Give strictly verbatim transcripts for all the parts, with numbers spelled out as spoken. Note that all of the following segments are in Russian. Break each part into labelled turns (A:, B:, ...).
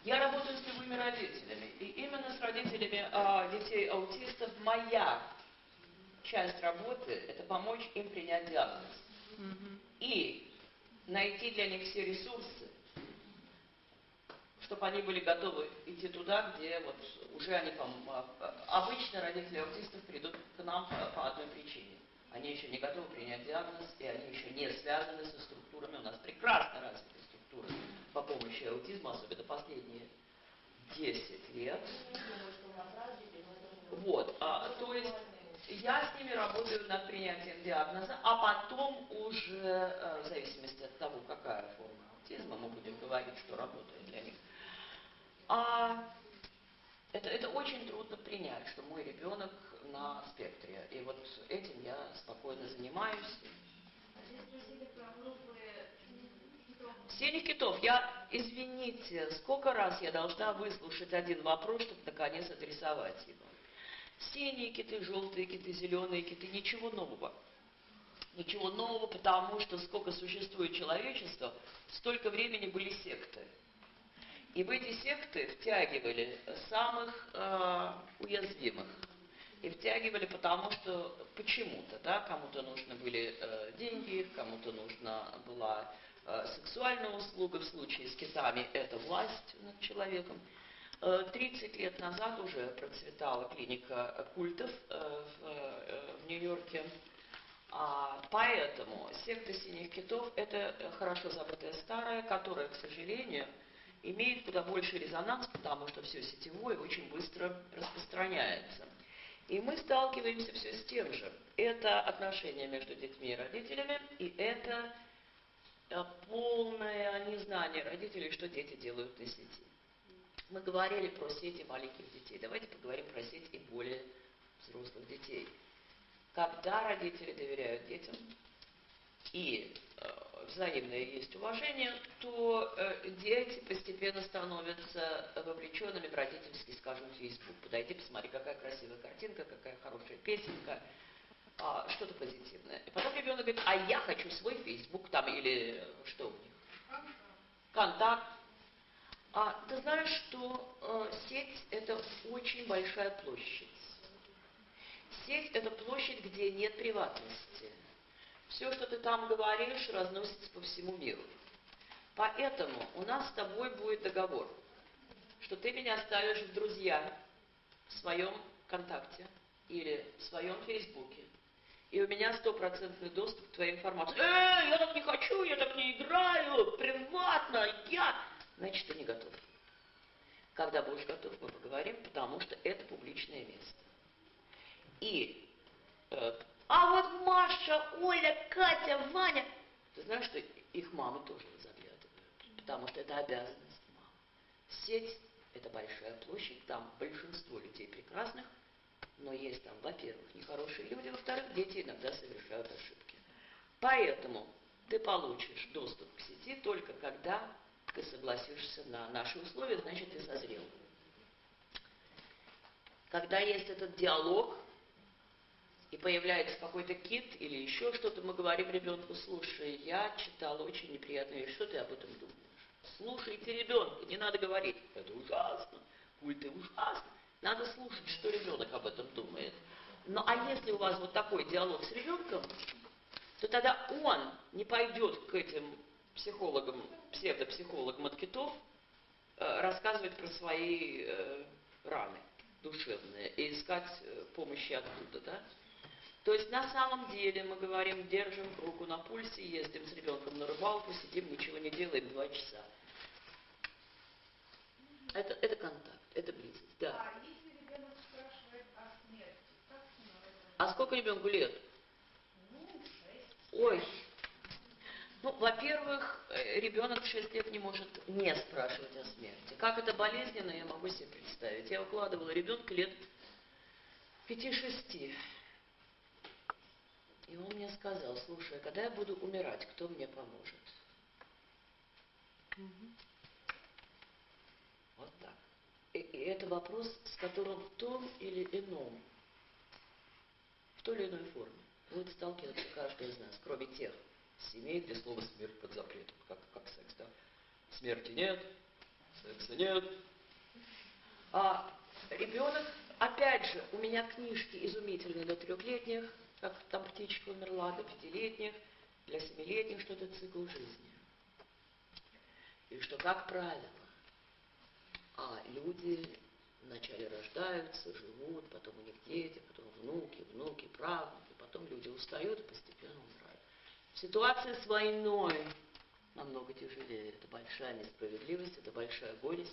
A: Я работаю с любыми родителями, и именно с родителями э, детей-аутистов моя часть работы – это помочь им принять диагноз. Mm-hmm. И найти для них все ресурсы, чтобы они были готовы идти туда, где вот уже они, обычно родители аутистов придут к нам по, по одной причине. Они еще не готовы принять диагноз, и они еще не связаны со структурами. У нас прекрасно развиты структуры по помощи аутизму, особенно последние десять лет. Вот, а, то есть я с ними работаю над принятием диагноза, а потом уже, в зависимости от того, какая форма аутизма, мы будем говорить, что работает для них. А это, это очень трудно принять, что мой ребенок на спектре. И вот этим я спокойно занимаюсь. Синих китов. Я, извините, сколько раз я должна выслушать один вопрос, чтобы наконец адресовать его. Синие киты, желтые киты, зеленые киты, ничего нового. Ничего нового, потому что сколько существует человечество, столько времени были секты. И в эти секты втягивали самых э, уязвимых. И втягивали потому, что почему-то, да, кому-то нужны были э, деньги, кому-то нужна была э, сексуальная услуга, в случае с китами это власть над человеком. тридцать лет назад уже процветала клиника культов э, в, э, в Нью-Йорке. А, поэтому секта синих китов – это хорошо забытая старая, которая, к сожалению, имеет куда больше резонанс, потому что все сетевое очень быстро распространяется. И мы сталкиваемся все с тем же. Это отношения между детьми и родителями, и это полное незнание родителей, что дети делают на сети. Мы говорили про сети маленьких детей. Давайте поговорим про сеть и более взрослых детей. Когда родители доверяют детям, и э, взаимное есть уважение, то э, дети постепенно становятся вовлеченными в родительский, скажем, Facebook. Подойди, посмотри, какая красивая картинка, какая хорошая песенка, э, что-то позитивное. И потом ребенок говорит, а я хочу свой Facebook, там, или что у них? Контакт. А ты знаешь, что э, сеть – это очень большая площадь. Сеть – это площадь, где нет приватности. Все, что ты там говоришь, разносится по всему миру. Поэтому у нас с тобой будет договор, что ты меня ставишь в друзья в своем контакте или в своем фейсбуке, и у меня стопроцентный доступ к твоей информации. Эй, я так не хочу, я так не играю, приватно, я... Значит, ты не готов. Когда будешь готов, мы поговорим, потому что это публичное место. И... Э, А вот Маша, Оля, Катя, Ваня. Ты знаешь, что их мамы тоже заглядывают, потому что это обязанность мамы. Сеть – это большая площадь, там большинство людей прекрасных, но есть там, во-первых, нехорошие люди, во-вторых, дети иногда совершают ошибки. Поэтому ты получишь доступ к сети только когда ты согласишься на наши условия, значит, ты созрел. Когда есть этот диалог, и появляется какой-то кит или еще что-то, мы говорим ребенку, слушай, я читала очень неприятную вещь, что ты об этом думаешь? Слушайте ребенка, не надо говорить, это ужасно, культы ужасно. Надо слушать, что ребенок об этом думает. Ну а если у вас вот такой диалог с ребенком, то тогда он не пойдет к этим психологам, псевдопсихологам от китов, э, рассказывать про свои э, раны душевные и искать э, помощи оттуда, да? То есть на самом деле мы говорим, держим руку на пульсе, ездим с ребенком на рыбалку, сидим, ничего не делаем два часа. Это, это контакт, это близость, да.
B: А если ребенок спрашивает о смерти, как с ним это?
A: А сколько ребенку лет?
B: Ну, шесть.
A: Ой. Ну, во-первых, ребенок в шесть лет не может не спрашивать о смерти. Как это болезненно, я могу себе представить. Я укладывала ребенка лет пяти-шести. И он мне сказал, слушай, а когда я буду умирать, кто мне поможет? Угу. Вот так. И, и это вопрос, с которым в том или ином, в той или иной форме будет сталкиваться каждый из нас, кроме тех семей, где слово смерть под запретом, как, как секс, да? Смерти нет, секса нет. А ребенок, опять же, у меня книжки изумительные для трехлетних, как там птичка умерла, до пятилетних, для семилетних, что это цикл жизни. И что, как правило, а люди вначале рождаются, живут, потом у них дети, потом внуки, внуки, правнуки, потом люди устают и постепенно умирают. Ситуация с войной намного тяжелее. Это большая несправедливость, это большая горесть.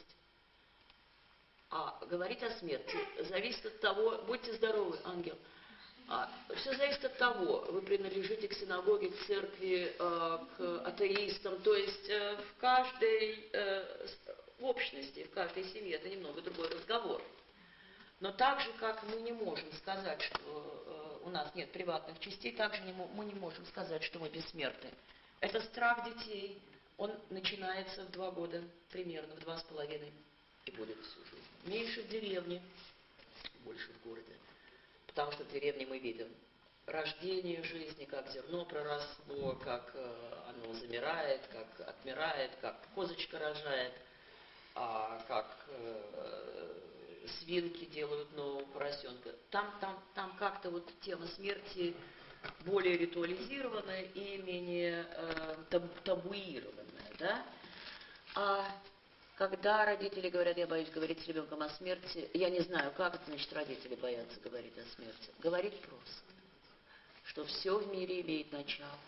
A: А говорить о смерти зависит от того, будьте здоровы, ангел, а, все зависит от того, вы принадлежите к синагоге, к церкви, э, к атеистам, то есть э, в каждой э, в общности, в каждой семье это немного другой разговор. Но так же, как мы не можем сказать, что э, у нас нет приватных частей, так же не, мы не можем сказать, что мы бессмертны. Это страх детей, он начинается в два года, примерно, в два с половиной, и будет всю жизнь. Меньше в деревне, больше в городе. Потому что в деревне мы видим рождение жизни, как зерно проросло, как э, оно замирает, как отмирает, как козочка рожает, а, как э, свинки делают нового поросенка. Там, там, там как-то вот тема смерти более ритуализированная и менее э, таб- табуированная, да? А когда родители говорят, я боюсь говорить с ребенком о смерти, я не знаю, как это значит родители боятся говорить о смерти. Говорить просто, что все в мире имеет начало,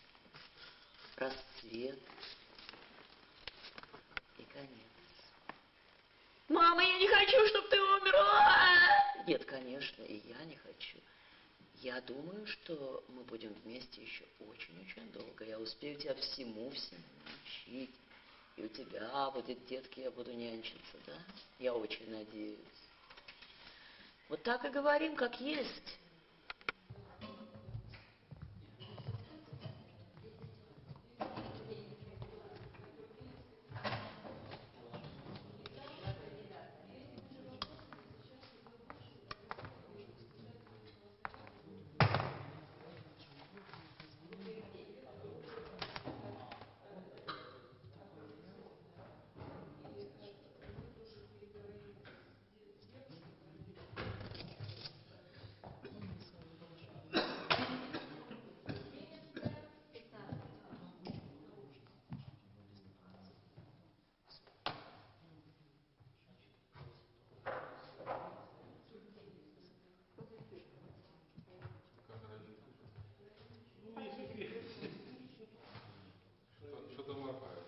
A: расцвет и конец. Мама, я не хочу, чтобы ты умерла! Нет, конечно, и я не хочу. Я думаю, что мы будем вместе еще очень-очень долго. Я успею тебя всему-всему научить. И у тебя будет, детки, я буду нянчиться, да? Я очень надеюсь. Вот так и говорим, как есть.
C: Что-то моргает.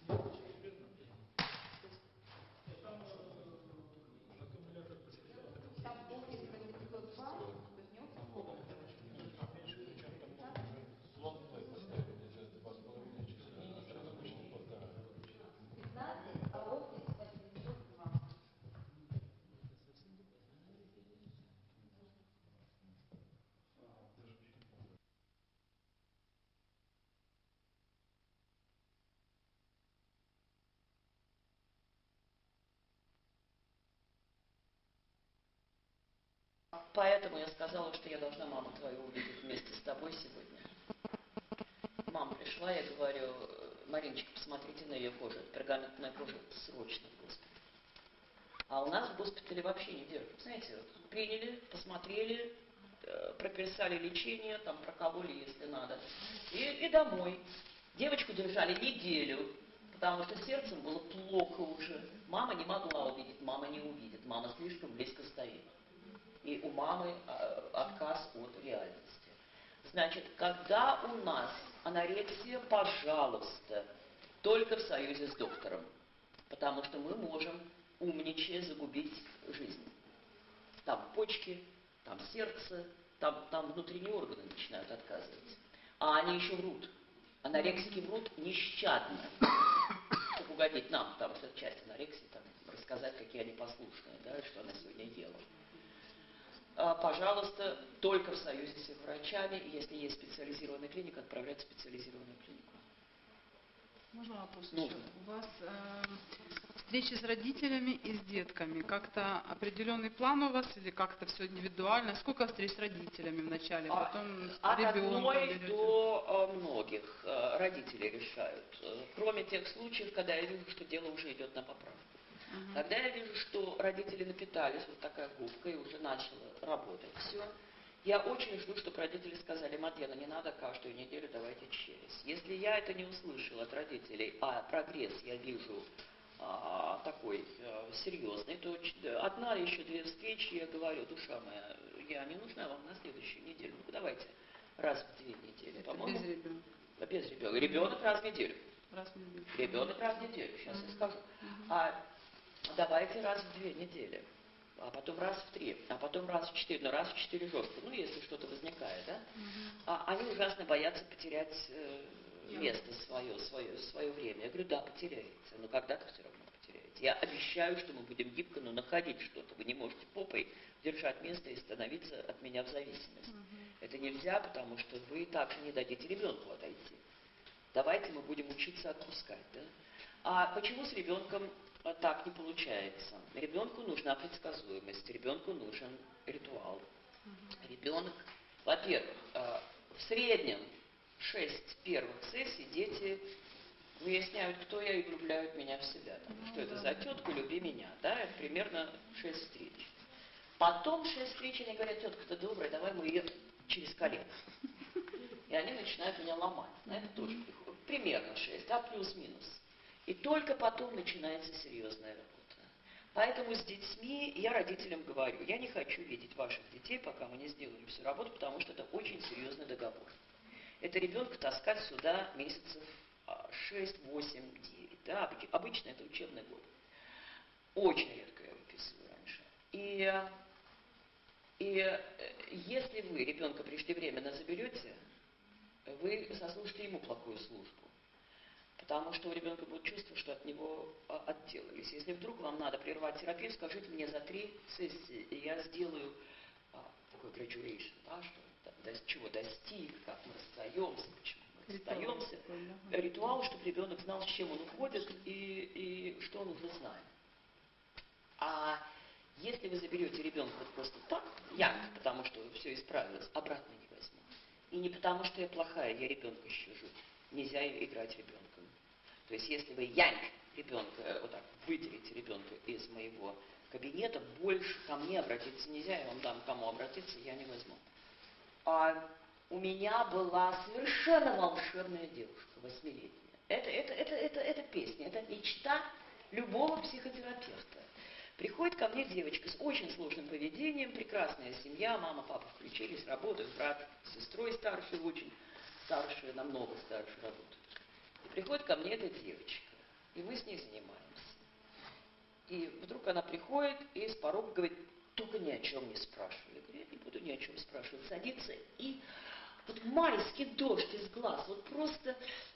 A: Поэтому я сказала, что я должна маму твою увидеть вместе с тобой сегодня. Мама пришла, я говорю, Мариночка, посмотрите на ее кожу. Пергаментная кожа срочно в госпитале. А у нас в госпитале вообще не держат. Знаете, вот приняли, посмотрели, э, прописали лечение, там прокололи, если надо. И, и домой. Девочку держали неделю, потому что сердцем было плохо уже. Мама не могла увидеть, мама не увидит, мама слишком близко стоит. И у мамы э, отказ от реальности. Значит, когда у нас анорексия, пожалуйста, только в союзе с доктором. Потому что мы можем, умничая, загубить жизнь. Там почки, там сердце, там, там внутренние органы начинают отказывать. А они еще врут. Анорексики врут нещадно, чтобы угодить нам, потому что это часть анорексии, там, рассказать, какие они послушные, да, что она сегодня ела. А, пожалуйста, только в союзе с их врачами, и если есть специализированная клиника, отправлять в специализированную клинику.
D: Можно вопрос
A: Ну.
D: еще? У вас э, встречи с родителями и с детками. Как-то определенный план у вас или как-то все индивидуально? Сколько встреч с родителями вначале, потом с
A: От
D: ребенком
A: одной
D: берете?
A: до э, многих. Э, родители решают. Э, Кроме тех случаев, когда я вижу, что дело уже идет на поправку.
D: Мгм.
A: Когда я вижу, что родители напитались, вот такая губка, и уже начала работать все, я очень жду, чтобы родители сказали: Мадлена, не надо каждую неделю, давайте через. Если я это не услышала от родителей, а прогресс я вижу а, такой а, серьезный, то ч- одна, еще две встречи, я говорю: душа моя, я не нужна вам на следующую неделю, ну давайте раз в две недели.
D: Это
A: По-моему,
D: без ребенка.
A: без ребенка. Ребенок раз в неделю.
D: Раз в неделю.
A: Ребенок раз в неделю, сейчас я
D: Мгм.
A: скажу.
D: Мгм.
A: А давайте раз в две недели, а потом раз в три, а потом раз в четыре, но раз в четыре жестко, ну если что-то возникает, да?
D: Мгм.
A: А они ужасно боятся потерять э,
D: Я
A: место свое, свое, свое время. Я говорю: да, потеряете, но когда-то все равно потеряете. Я обещаю, что мы будем гибко, но находить что-то. Вы не можете попой держать место и становиться от меня в зависимости.
D: Мгм.
A: Это нельзя, потому что вы также не дадите ребенку отойти. Давайте мы будем учиться отпускать, да? А почему с ребенком а, так не получается? Ребенку нужна предсказуемость, ребенку нужен ритуал. Ребенок, во-первых, а, в среднем шесть первых сессий дети выясняют, кто я, и влюбляют меня в себя. Там,
D: Ну
A: что это
D: да.
A: за тетка, люби меня. Да? Это примерно шесть встреч. Потом шесть встреч они говорят: тетка-то добрая, давай мы ее через колено. И они начинают меня ломать. На это тоже приходит. Примерно шесть, да, плюс-минус. И только потом начинается серьезная работа. Поэтому с детьми я родителям говорю: я не хочу видеть ваших детей, пока мы не сделаем всю работу, потому что это очень серьезный договор. Это ребенка таскать сюда месяцев шесть, восемь, девять. Да? Обычно это учебный год. Очень редко я выписываю раньше. И, и если вы ребенка преждевременно заберете, вы сослужите ему плохую службу. Потому что у ребенка будет чувство, что от него а, отделались. Если вдруг вам надо прервать терапию, скажите мне за три сессии, и я сделаю а, такой graduation, да, что до, до чего достиг, как мы расстаемся, почему мы
D: Ритуал
A: расстаемся.
D: такой, да?
A: Ритуал, чтобы ребенок знал, с чем он уходит и, и что он уже знает. А если вы заберете ребенка вот просто так, янг, потому что все исправилось, обратно не возьму. И не потому, что я плохая, я ребенка щажу. Нельзя играть ребенком. То есть, если вы янг ребенка, вот так, выделите ребенка из моего кабинета, больше ко мне обратиться нельзя, я вам дам, кому обратиться, я не возьму. А у меня была совершенно волшебная девушка, восьмилетняя. Это, это, это, это, это песня, это мечта любого психотерапевта. Приходит ко мне девочка с очень сложным поведением, прекрасная семья, мама, папа включились, работают, брат с сестрой старшей очень, старшая, намного старше работают. И приходит ко мне эта девочка, и мы с ней занимаемся. И вдруг она приходит и с порога говорит: только ни о чем не спрашивай. Я говорю: я не буду ни о чем спрашивать. Садится, и вот майский дождь из глаз, вот просто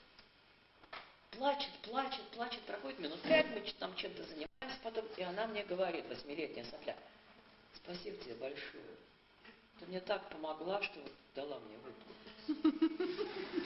A: плачет, плачет, плачет. Проходит минут пять, мы там чем-то занимаемся потом, и она мне говорит, восьмилетняя сопля: спасибо тебе большое. Ты мне так помогла, что вот дала мне выплакать.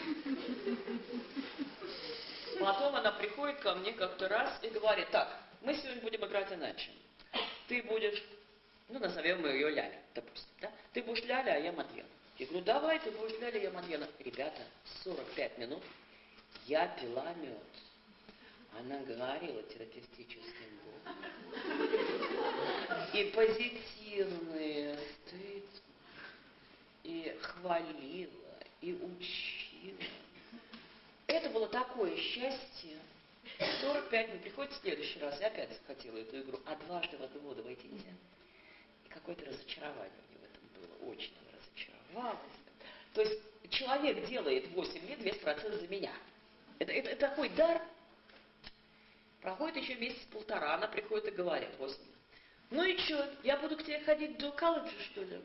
A: Потом она приходит ко мне как-то раз и говорит: так, мы сегодня будем играть иначе. Ты будешь, ну, назовем мы ее Ляля, допустим, да? Ты будешь Ляля, а я Мадлена. Я говорю: давай, ты будешь Ляля, я Мадлена. Ребята, сорок пять минут я пила мед. Она говорила терапевтическим голосом. И позитивные стыд, и хвалила, и учила. Это было такое счастье. сорок пять минут, приходит в следующий раз, и опять захотела эту игру, а дважды в одну воду войти нельзя. И какое-то разочарование у него в этом было, очень разочаровалась. То есть человек делает восемь лет весь процесс за меня. Это, это, это такой дар. Проходит еще месяц-полтора, она приходит и говорит: восемь лет. Ну и что, я буду к тебе ходить до колледжа, что ли?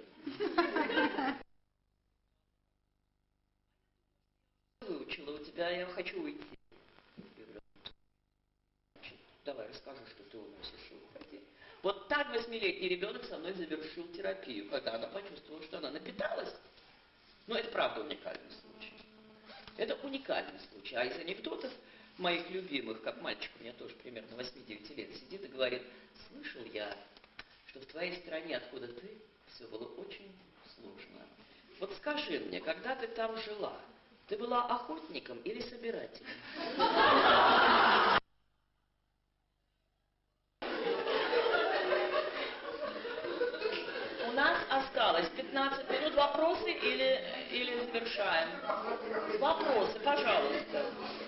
A: Выучила у тебя, я хочу уйти. Я говорю: давай расскажи, что ты уносишь, и уходи. Вот так восьмилетний ребенок со мной завершил терапию, когда она почувствовала, что она напиталась. Но это правда уникальный случай. Это уникальный случай. А из анекдотов моих любимых, как мальчик, у меня тоже примерно восемь-девять лет сидит и говорит: слышал я, что в твоей стране, откуда ты, все было очень сложно. Вот скажи мне, когда ты там жила, Ты была охотником или собирателем? У нас осталось пятнадцать минут. Вопросы или, или завершаем? Вопросы, пожалуйста.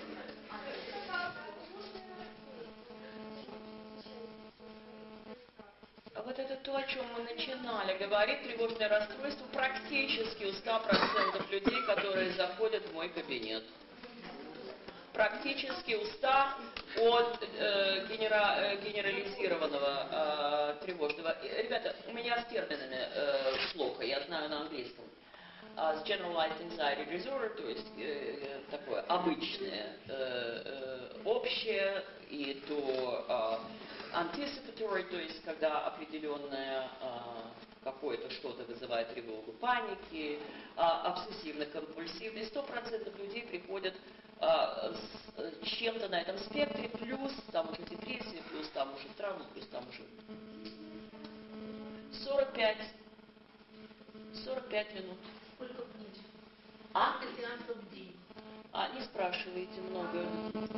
A: А вот это то, о чем мы начинали говорить, тревожное расстройство практически у ста процентов людей, которые заходят в мой кабинет. Практически у ста от э, генера, э, генерализированного э, тревожного. Ребята, у меня с терминами э, плохо, я знаю на английском. Uh, generalized anxiety disorder, то есть э, такое обычное, э, э, общее, и то э, anticipatory, то есть когда определенное э, какое-то что-то вызывает тревогу, паники, э, обсессивно-компульсивный. Сто процентов людей приходят э, с чем-то на этом спектре, плюс там уже депрессия, плюс там уже травма, плюс там уже сорок пять минут.
B: Сколько в день?
A: А?
B: Сколько сеансов в день?
A: А, не спрашивайте много.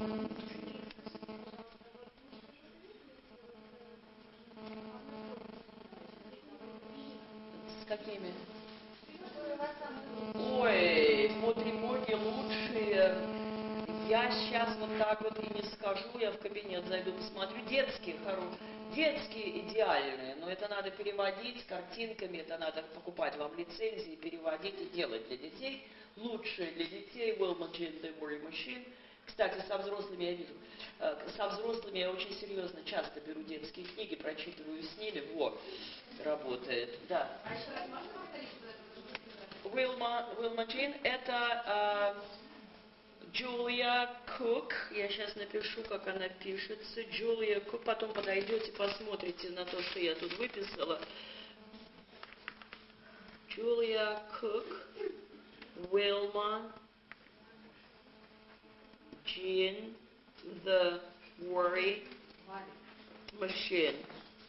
A: С какими? Ой, по тревоге лучшие. Я сейчас вот так вот и не скажу, я в кабинет зайду, посмотрю. Детские хорошие, детские идеальные, но это надо переводить с картинками, это надо покупать вам лицензии, переводить и делать для детей. Лучшие для детей Wilma Jean The Worry Machine. Кстати, со взрослыми я вижу, со взрослыми я очень серьезно часто беру детские книги, прочитываю с ними. Во, работает, да. Wilma, Wilma Jean это... Джулия Кук, я сейчас напишу, как она пишется, Джулия Кук, потом подойдете, посмотрите на то, что я тут выписала. Джулия Кук, Wilma Jean, The Worry Machine.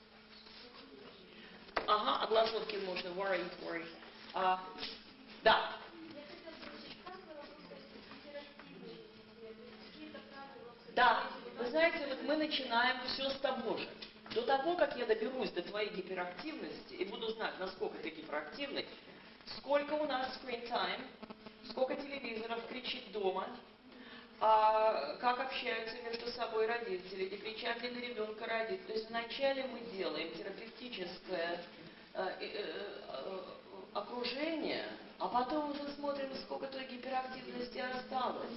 A: Ага, огласовки можно, worry, worry. А, да. Да, вы знаете, вот мы начинаем все с того же. До того, как я доберусь до твоей гиперактивности и буду знать, насколько ты гиперактивный, сколько у нас screen time, сколько телевизоров кричит дома, а как общаются между собой родители, не кричат ли на ребенка родители. То есть вначале мы делаем терапевтическое э, э, э, окружение, а потом уже смотрим, сколько той гиперактивности осталось.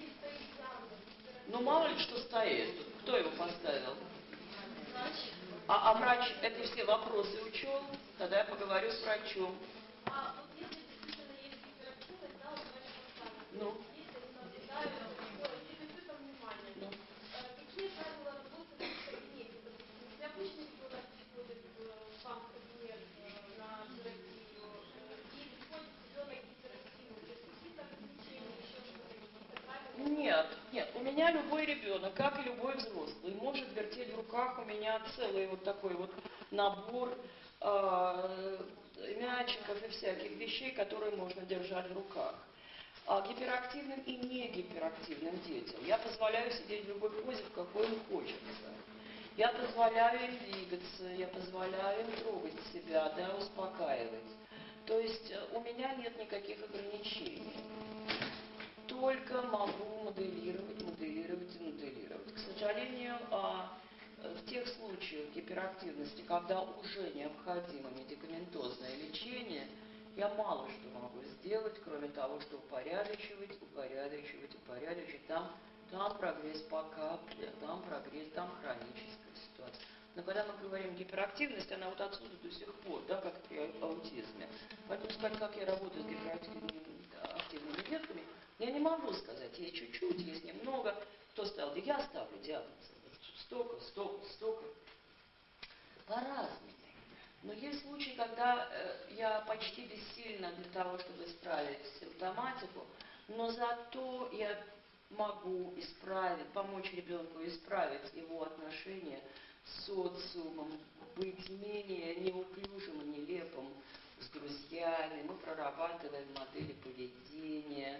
A: Ну, мало ли что стоит. Кто его поставил? А, а врач эти все вопросы учел? Тогда я поговорю с врачом.
E: А вот если действительно есть гиперактивность, да, вот врач поставил.
A: Ну?
E: Если они наблюдают такое дефицитом внимания,
A: Ну?
E: какие правила работы в кабинете? Допустим, если обычный ребенок приходит сам в кабинет на терапию, и приходит ребенок гиперактивный, то есть какие-то ограничения, еще что-то, какие-то правила?
A: Нет, нет. У меня любой ребенок, как и любой взрослый, может вертеть в руках у меня целый вот такой вот набор э, мячиков и всяких вещей, которые можно держать в руках. А гиперактивным и не гиперактивным детям я позволяю сидеть в любой позе, в какой им хочется. Я позволяю им двигаться, я позволяю им трогать себя, да, успокаивать. То есть у меня нет никаких ограничений. Только могу моделировать, моделировать и моделировать. К сожалению, в тех случаях гиперактивности, когда уже необходимо медикаментозное лечение, я мало что могу сделать, кроме того, что упорядочивать, упорядочивать, упорядочивать. Там, там прогресс по капле, там прогресс, там хроническая ситуация. Но когда мы говорим гиперактивность, она вот отсюда до сих пор, да, как при аутизме. Поэтому сказать, как я работаю с гиперактивными активными детками, я не могу сказать, есть чуть-чуть, есть немного. Кто ставил? Я ставлю диагноз. Столько, столько, столько. По-разному. Но есть случаи, когда э, я почти бессильна для того, чтобы исправить симптоматику, но зато я могу исправить, помочь ребенку исправить его отношения с социумом, быть менее неуклюжим и нелепым с друзьями. Мы прорабатываем модели поведения,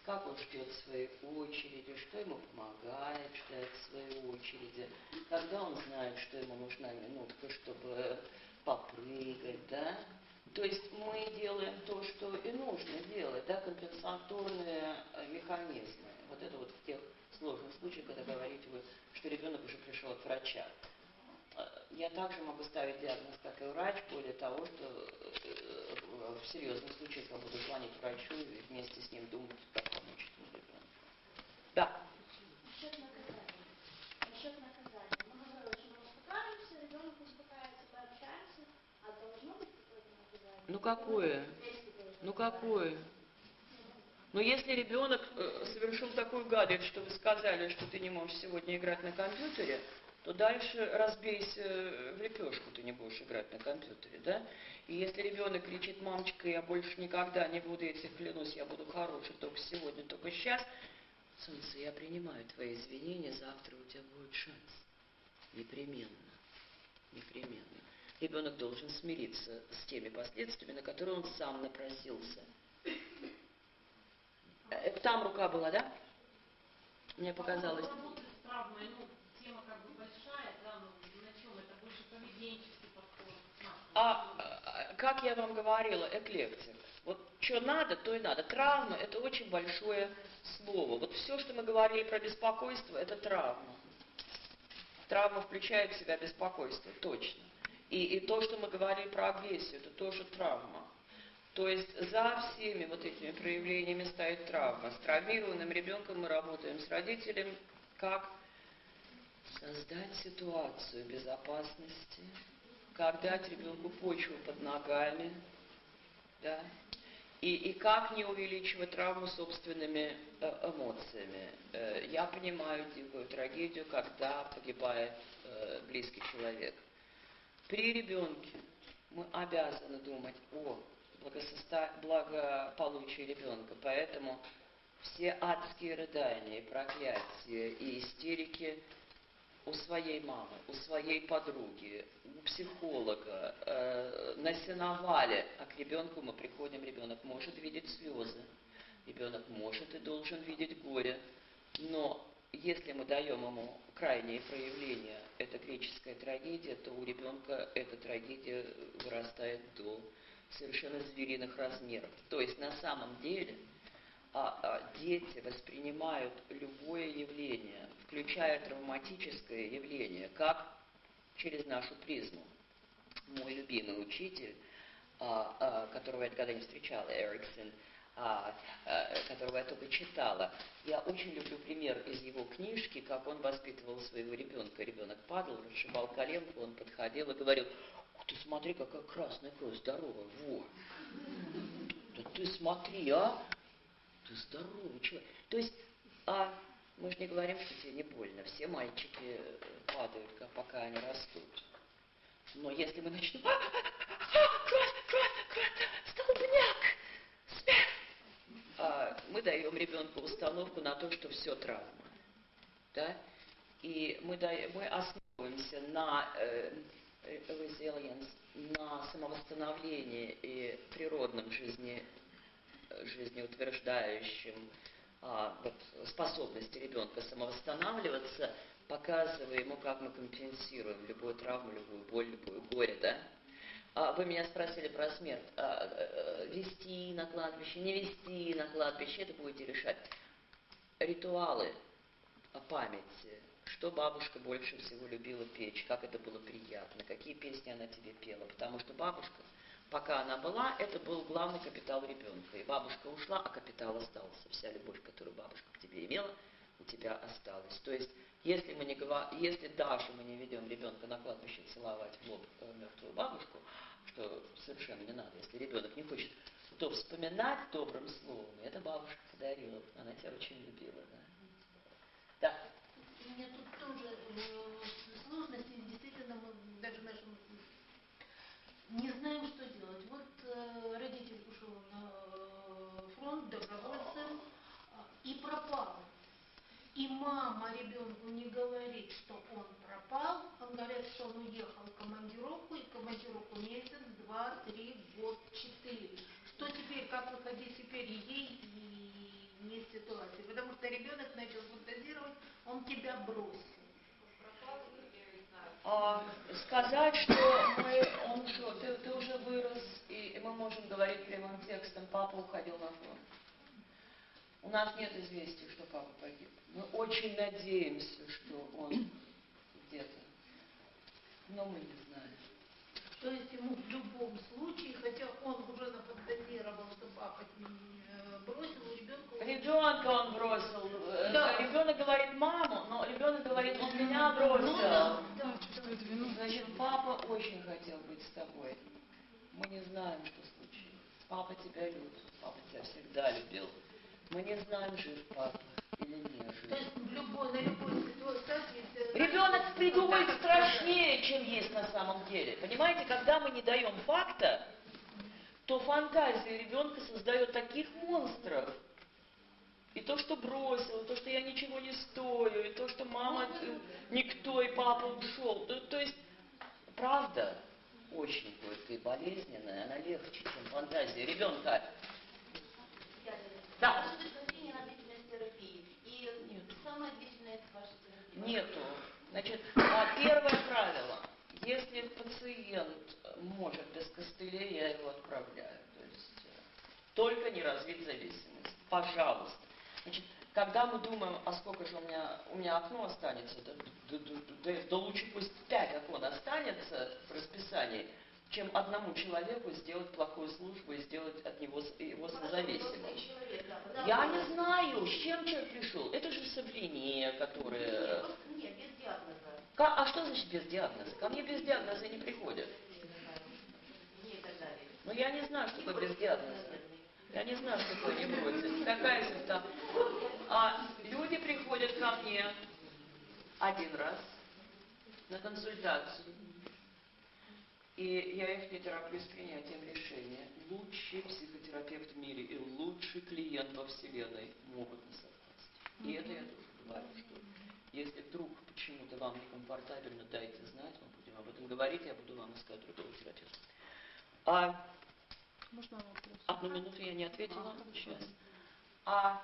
A: как он ждет своей очереди, что ему помогает ждать своей очереди, когда он знает, что ему нужна минутка, чтобы попрыгать, да. То есть мы делаем то, что и нужно делать, да, компенсаторные механизмы. Вот это вот в тех сложных случаях, когда говорите вы, что ребенок уже пришел от врача. Я также могу ставить диагноз, как и врач, более того, что в серьезных случаях я буду звонить врачу и вместе с ним думать, как помочь этому ребенку. Да.
E: Насчет наказания. Насчет наказания. Мы говорили, что мы успокаиваемся, ребенок успокаивается, пообщаемся, а должно быть какое-то наказание?
A: Ну какое? Ну какое? Но если ребенок э, совершил такую гадость, что вы сказали, что ты не можешь сегодня играть на компьютере, то дальше разбейся в лепешку, ты не будешь играть на компьютере, да? И если ребенок кричит: мамочка, я больше никогда не буду, я тебе клянусь, я буду хороший только сегодня, только сейчас, солнце, я принимаю твои извинения, завтра у тебя будет шанс. Непременно. Непременно. Ребенок должен смириться с теми последствиями, на которые он сам напросился. Там рука была, да? Мне показалось.
B: Работать с травмой, ну, тема как бы большая, да, но на чем это больше поведенческий подход.
A: А, а как я вам говорила, эклектик. Вот что надо, то и надо. Травма – это очень большое слово. Вот все, что мы говорили про беспокойство, это травма. Травма включает в себя беспокойство, точно. И, и то, что мы говорили про агрессию, это тоже травма. То есть за всеми вот этими проявлениями стоит травма. С травмированным ребенком мы работаем с родителем, как создать ситуацию безопасности, как дать ребенку почву под ногами, да, и, и как не увеличивать травму собственными э, эмоциями. Э, я понимаю дикую трагедию, когда погибает э, близкий человек. При ребенке мы обязаны думать о благососто... благополучии ребенка, поэтому все адские рыдания, проклятия и истерики у своей мамы, у своей подруги, у психолога, э, на сеновале, а к ребенку мы приходим, ребенок может видеть слезы, ребенок может и должен видеть горе, но если мы даем ему крайние проявления, это греческая трагедия, то у ребенка эта трагедия вырастает до совершенно звериных размеров. То есть на самом деле а, а, дети воспринимают любое явление, включая травматическое явление, как через нашу призму. Мой любимый учитель, а, а, которого я никогда не встречала, Эриксон, а, а, которого я только читала. Я очень люблю пример из его книжки, как он воспитывал своего ребенка. Ребенок падал, расшибал коленку, он подходил и говорил: ты смотри, какая красная кровь, здоровая, во. Да ты смотри, а, ты здоровый человек. То есть, а, мы же не говорим, что тебе не больно. Все мальчики падают, пока они растут. Но если мы начнем: кровь, кровь, кровь, столбняк, смерть, а, мы даем ребенку установку на то, что все травма. Да? И мы, даем, мы основываемся на э, resilience, на самовосстановлении и природном жизни, жизнеутверждающем а, вот, способности ребенка самовосстанавливаться, показывая ему, как мы компенсируем любую травму, любую боль, любое горе, да? А, вы меня спросили про смерть. А, а, вести на кладбище, не вести на кладбище, это будете решать. Ритуалы памяти. Что бабушка больше всего любила петь, как это было приятно, какие песни она тебе пела. Потому что бабушка, пока она была, это был главный капитал ребенка. И бабушка ушла, а капитал остался. Вся любовь, которую бабушка к тебе имела, у тебя осталась. То есть, если, мы не говор... если даже мы не ведем ребенка на кладбище целовать в лоб мертвую бабушку, что совершенно не надо, если ребенок не хочет то вспоминать добрым словом, это бабушка подарила, она тебя очень любила. Да? Да.
B: У меня тут тоже э, сложности, действительно, мы даже нашим не знаем, что делать. Вот э, родитель ушел на э, фронт добровольцем э, и пропал. И мама ребенку не говорит, что он пропал. Он говорит, что он уехал в командировку, и в командировку месяц, два, три, год, четыре. Что теперь, как выходить теперь ей и есть ситуации. Потому что ребенок начал фантазировать, он тебя бросил.
A: А, сказать, что мы, он что, ты, ты уже вырос, и мы можем говорить прямым текстом, папа уходил на фронт. У нас нет известий, что папа погиб. Мы очень надеемся, что он где-то, но мы не знаем.
B: То есть ему в любом случае, хотя он уже нафантазировал, что папа э, бросил, у ребенка...
A: Ребенка он бросил.
B: Да.
A: Ребенок говорит маму, но ребенок говорит, он меня бросил.
B: Ну, да, да.
D: Чувствует вину.
A: Значит, папа очень хотел быть с тобой. Мы не знаем, что случилось. Папа тебя любит. Папа тебя всегда любил. Мы не знаем, жив папа или не жив.
B: То есть в любой, на любой ситуации...
A: Ребенок придумает страшнее, чем есть на самом деле. Понимаете, когда мы не даем факта, то фантазия ребенка создает таких монстров. И то, что бросил, и то, что я ничего не стою, и то, что мама э, никто, и папа ушел. То, то есть, правда, очень горькая и болезненная, она легче, чем фантазия ребенка. Да.
F: Ваша точка зрения на длительность терапии. И
A: Нет.
F: самая длительная это ваша терапия.
A: Нету. Значит, а первое правило. Если пациент может без костылей, я его отправляю. То есть только не развить зависимость. Пожалуйста. Значит, когда мы думаем, а сколько же у меня, у меня окно останется, да, да, да, да, да лучше пусть пять окон останется в расписании, чем одному человеку сделать плохую службу и сделать от него его созависимым. Я не знаю, с чем человек пришел. Это же собление, которое...
F: Нет, без диагноза.
A: А что значит без диагноза? Ко мне без диагноза не приходят.
F: И так далее.
A: Но я не знаю, что такое без диагноза. Я не знаю, что такое невротик. Какая симптом? А люди приходят ко мне один раз на консультацию. И я их не тороплю с принятием решения. Лучший психотерапевт в мире и лучший клиент во Вселенной могут не совпасть. И это я тоже говорю, что если вдруг почему-то вам некомфортабельно, дайте знать, мы будем об этом говорить, я буду вам искать другого терапевта. А
D: Можно вопрос?
A: одну минуту я не ответила. Сейчас. А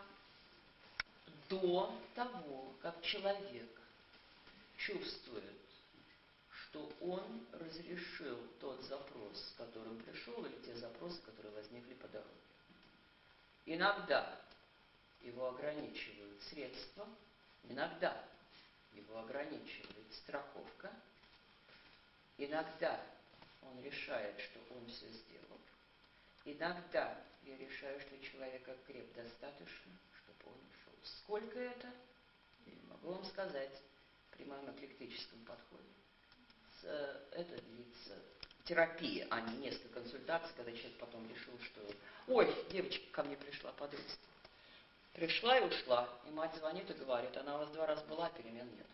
A: до того, как человек чувствует, что он разрешил тот запрос, с которым пришел, или те запросы, которые возникли по дороге. Иногда его ограничивают средства, иногда его ограничивает страховка, иногда он решает, что он все сделал, иногда я решаю, что человек окреп достаточно, чтобы он ушел. Сколько это? Я не могу вам сказать при моем эклектическом подходе. Это длится терапия, а не несколько консультаций, когда человек потом решил, что ой, девочка ко мне пришла, подросток. Пришла и ушла, и мать звонит и говорит, она у вас два раза была, перемен нет.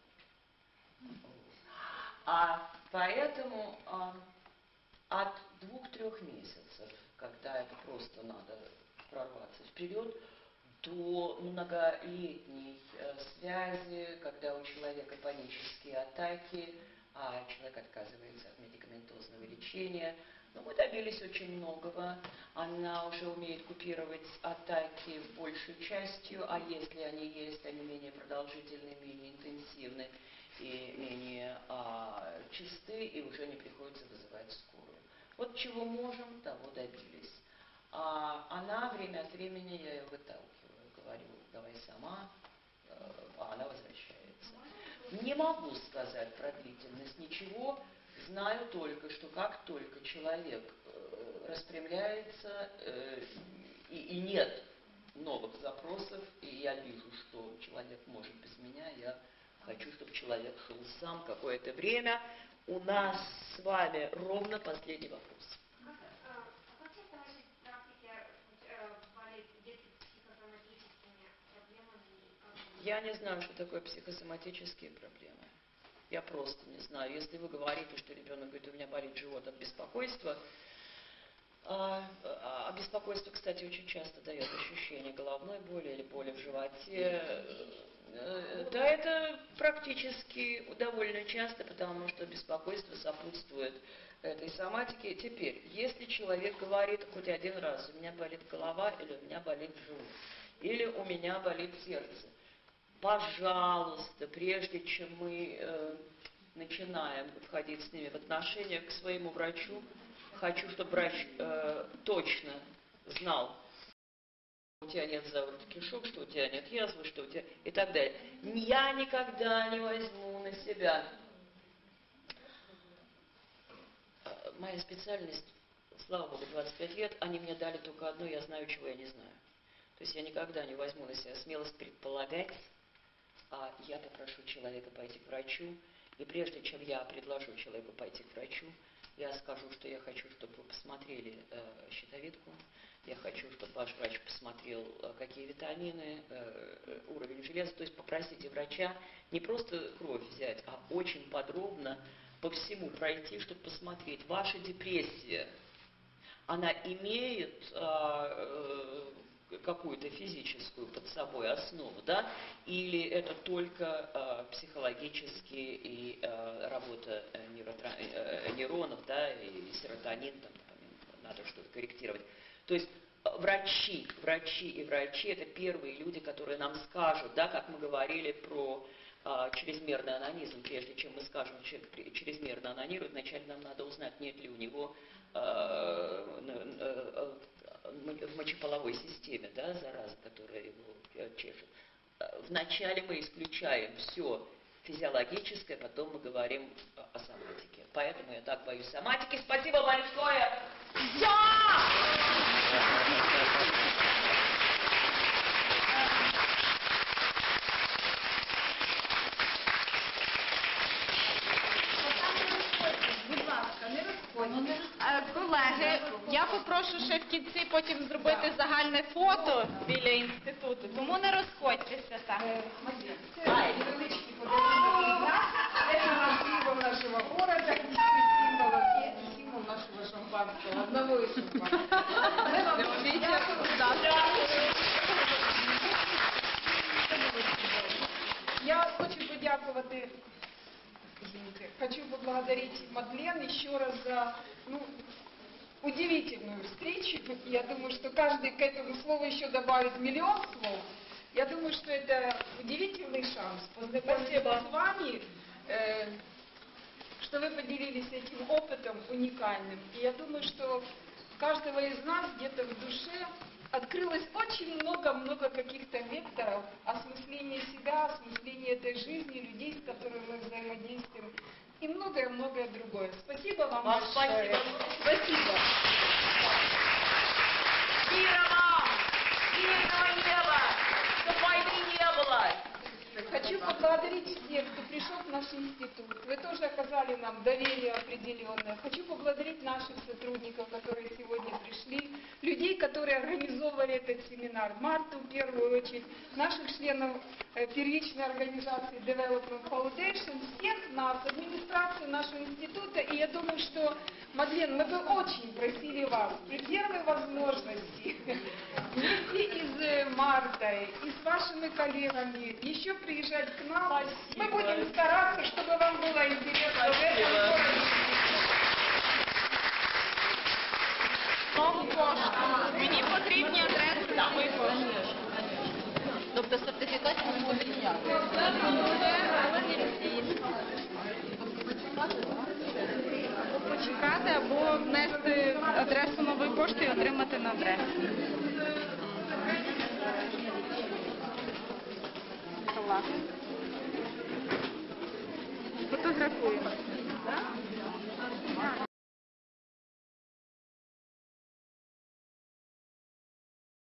A: А поэтому а, от двух-трех месяцев, когда это просто надо прорваться вперед, до многолетней э, связи, когда у человека панические атаки, а человек отказывается от медикаментозного лечения. Но мы добились очень многого. Она уже умеет купировать атаки большей частью, а если они есть, они менее продолжительны, менее интенсивны и менее а, чисты, и уже не приходится вызывать скорую. Вот чего можем, того добились. А она время от времени, я ее выталкиваю, говорю, давай сама, а она возвращается. Не могу сказать про длительность ничего, знаю только, что как только человек э, распрямляется э, и, и нет новых запросов, и я вижу, что человек может без меня, я хочу, чтобы человек шел сам какое-то время. У нас с вами ровно последний вопрос. Я не знаю, что такое психосоматические проблемы. Я просто не знаю. Если вы говорите, что ребенок говорит, у меня болит живот от беспокойства, а, а беспокойство, кстати, очень часто дает ощущение головной боли или боли в животе. Да, это практически довольно часто, потому что беспокойство сопутствует этой соматике. Теперь, если человек говорит хоть один раз, у меня болит голова или у меня болит живот, или у меня болит сердце. Пожалуйста, прежде чем мы э, начинаем входить с ними в отношения к своему врачу, хочу, чтобы врач э, точно знал, что у тебя нет заворот кишок, что у тебя нет язвы, что у тебя и так далее. Я никогда не возьму на себя. Моя специальность, слава богу, двадцать пять лет, они мне дали только одно, я знаю, чего я не знаю. То есть я никогда не возьму на себя смелость предполагать, а я попрошу человека пойти к врачу, и прежде чем я предложу человеку пойти к врачу, я скажу, что я хочу, чтобы вы посмотрели э, щитовидку, я хочу, чтобы ваш врач посмотрел, э, какие витамины, э, уровень железа, то есть попросите врача не просто кровь взять, а очень подробно по всему пройти, чтобы посмотреть, ваша депрессия, она имеет э, э, какую-то физическую под собой основу, да, или это только э, психологические и э, работа э, нейротра... э, нейронов, да, и серотонин, там, надо что-то корректировать. То есть врачи, врачи и врачи – это первые люди, которые нам скажут, да, как мы говорили про э, чрезмерный анонизм. Прежде чем мы скажем, что человек чрезмерно анонирует, вначале нам надо узнать, нет ли у него э, э, э, в мочеполовой системе, да, зараза, которая его э, чешет. Вначале мы исключаем все физиологическое, потом мы говорим о соматике. Поэтому я так боюсь соматики. Спасибо большое! Все!
B: Будь ласка, не розходьте.
E: Е, Колеги, я попрошу ще в кінці потім зробити загальне фото біля інституту, тому не розходьтеся так.
B: Це невеличкий подарунок від нас. Це символ нашого города, символ і символ нашого шампанського, одного із шампанського. Ми вам дуже дякуємо. Я хочу подякувати, извините, хочу поблагодарить Мадлен еще раз за, ну, удивительную встречу. Я думаю, что каждый к этому слову еще добавит миллион слов. Я думаю, что это удивительный шанс познакомиться с вами, э, что вы поделились этим опытом уникальным. И я думаю, что у каждого из нас где-то в душе открылось очень много-много каких-то векторов осмысления себя, осмысления этой жизни, людей, с которыми мы взаимодействуем, и многое-многое другое. Спасибо вам,
A: Вам
B: большое.
A: спасибо.
B: Спасибо.
A: Мира вам! Мирного неба! Чтобы войны не было!
B: Хочу поблагодарить всех, кто пришел в наш институт. Вы тоже оказали нам доверие определенное. Хочу поблагодарить наших сотрудников, которые сегодня пришли, людей, которые организовывали этот семинар, Марту в первую очередь, наших членов э, первичной организации Development Foundation, всех нас, администрацию нашего института. И я думаю, что, Мадлен, мы бы очень просили вас при первой возможности вместе и с Мартой, и с вашими коллегами еще приезжать к нам.
A: Спасибо.
B: Мы будем стараться, чтобы вам было интересно в этом городе.
E: Знову кошти. Мені потрібні адреси нової пошти. Тобто сертифікат не буде ніякий. Або почекати, або внести адресу нової пошти і отримати на адресу. Клас.